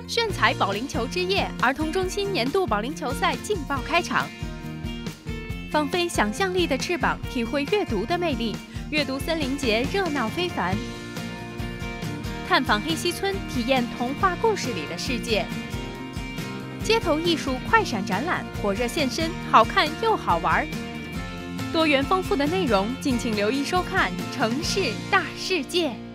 炫彩保龄球之夜儿童中心年度保龄球赛劲爆开场。放飞想象力的翅膀，体会阅读的魅力。阅读森林节热闹非凡。探访黑溪村，体验童话故事里的世界。街头艺术快闪展览，火热现身，好看又好玩。多元丰富的内容，敬请留意收看《城市大世界》。